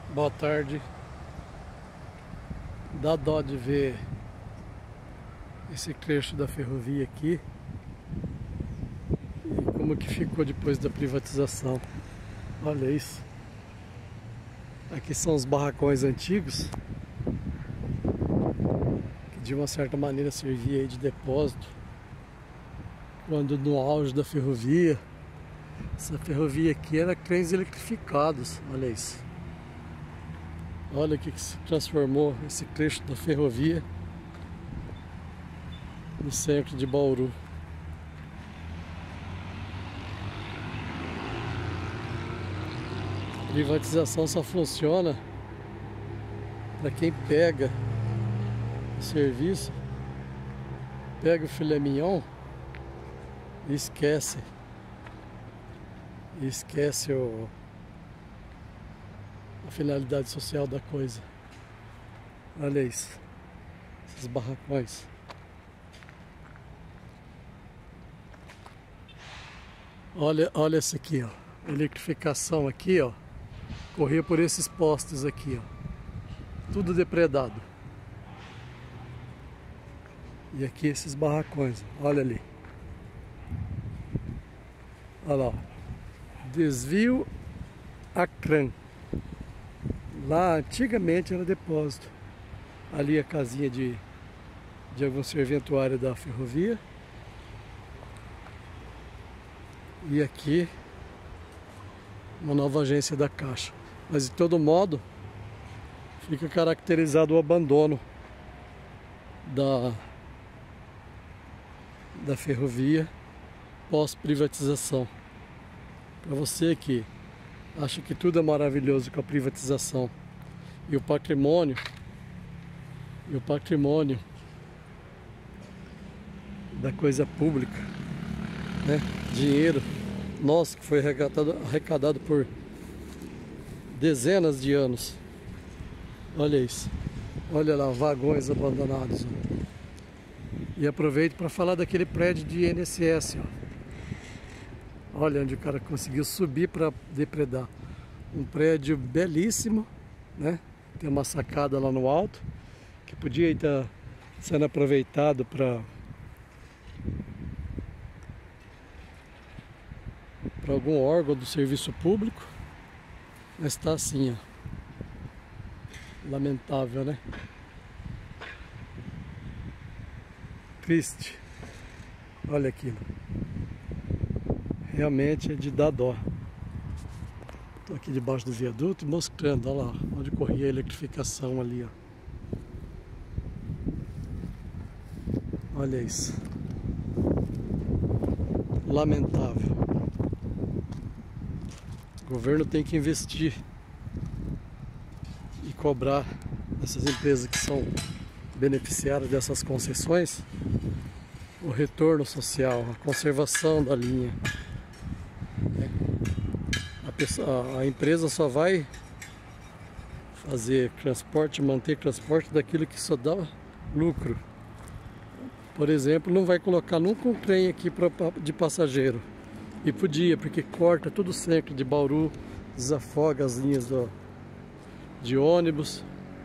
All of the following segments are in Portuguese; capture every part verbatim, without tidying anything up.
Boa tarde. Dá dó de ver esse trecho da ferrovia aqui e como que ficou depois da privatização. Olha isso. Aqui são os barracões antigos que de uma certa maneira servia aí de depósito quando no auge da ferrovia. Essa ferrovia aqui era trens eletrificados. Olha isso. Olha o que se transformou esse trecho da ferrovia no centro de Bauru. A privatização só funciona para quem pega o serviço, pega o filé mignon e esquece. E esquece o, a finalidade social da coisa. Olha isso. Esses barracões. Olha, olha esse aqui, ó. Eletrificação aqui, ó. Corria por esses postes aqui, ó. Tudo depredado. E aqui esses barracões. Olha ali. Olha lá, ó. Desvio Acran. Lá antigamente era depósito. Ali a casinha de, de algum serventuário da ferrovia. E aqui uma nova agência da Caixa. Mas de todo modo fica caracterizado o abandono da, da ferrovia pós-privatização. Para você que acha que tudo é maravilhoso com a privatização e o patrimônio e o patrimônio da coisa pública, né? Dinheiro nosso que foi arrecadado, arrecadado por dezenas de anos. Olha isso. Olha lá, vagões abandonados. Ó. E aproveito para falar daquele prédio de I N S S, ó. Olha onde o cara conseguiu subir para depredar. Um prédio belíssimo, né? Tem uma sacada lá no alto que podia estar sendo aproveitado para para algum órgão do serviço público, mas está assim, ó. Lamentável, né? Triste. Olha aquilo. Realmente é de dar dó. Estou aqui debaixo do viaduto mostrando, olha lá, onde corria a eletrificação ali, ó. Olha isso. Lamentável. O governo tem que investir e cobrar essas empresas que são beneficiárias dessas concessões o retorno social, a conservação da linha. A empresa só vai fazer transporte, manter transporte daquilo que só dá lucro. Por exemplo, não vai colocar nunca um trem aqui pra, de passageiro. E podia, porque corta todo o centro de Bauru, desafoga as linhas do, de ônibus,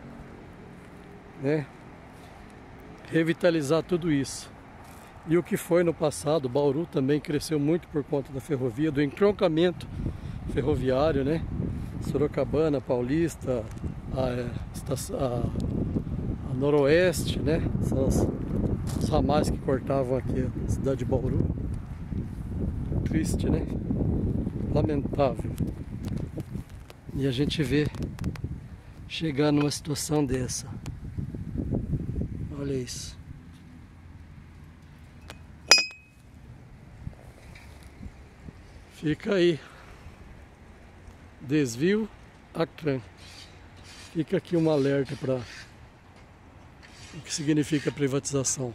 né? Revitalizar tudo isso. E o que foi no passado, Bauru também cresceu muito por conta da ferrovia, do entroncamento ferroviário, né? Sorocabana, Paulista, a, a, a Noroeste, né? São os, os ramais que cortavam aqui a cidade de Bauru. Triste, né? Lamentável. E a gente vê chegar numa situação dessa. Olha isso. Fica aí. Desvio Acran. Fica aqui um alerta para o que significa privatização.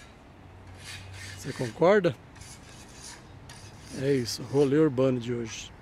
Você concorda? É isso, rolê urbano de hoje.